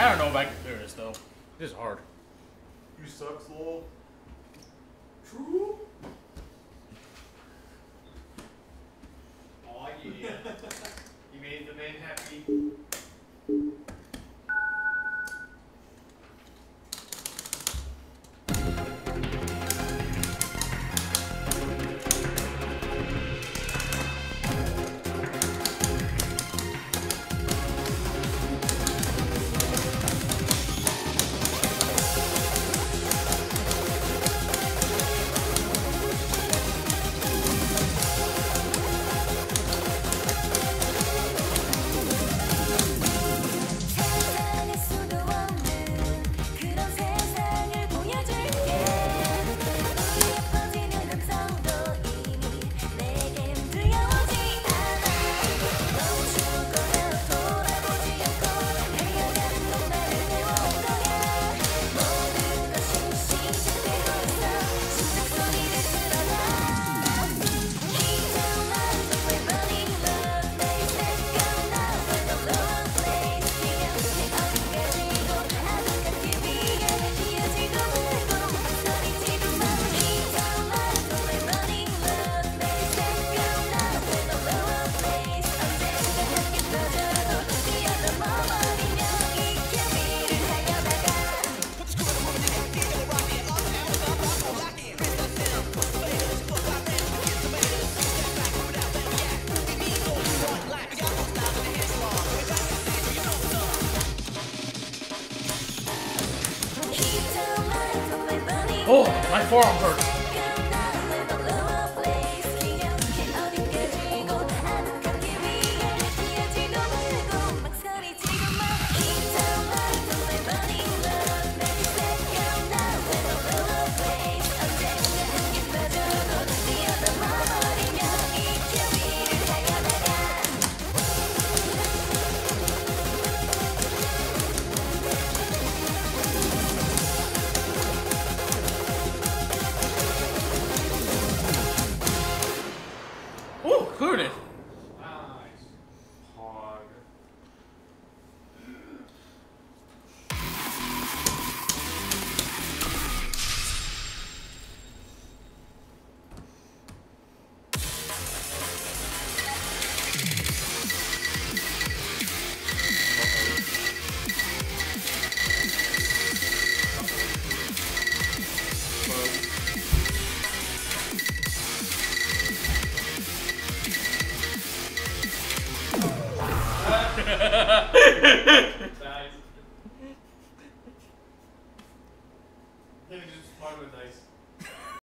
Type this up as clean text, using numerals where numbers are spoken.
don't know if I can clear this though. This is hard. You suck, lol. True. Oh yeah. You made the man happy. Oh, my forearm hurts. Cleared it. Nice. Hog. Nice. Just fun with dice.